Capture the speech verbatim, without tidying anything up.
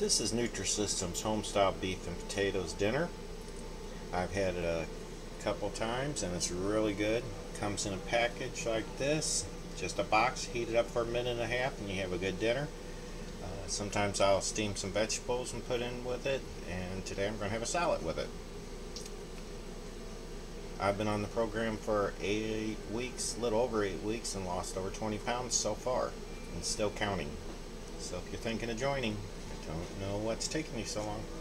This is Nutrisystem's Homestyle Beef and Potatoes Dinner. I've had it a couple times and it's really good. Comes in a package like this, just a box, heat it up for a minute and a half and you have a good dinner. Uh, sometimes I'll steam some vegetables and put in with it, and today I'm going to have a salad with it. I've been on the program for eight weeks, a little over eight weeks, and lost over twenty pounds so far, and still counting. So if you're thinking of joining, I don't know what's taking me so long.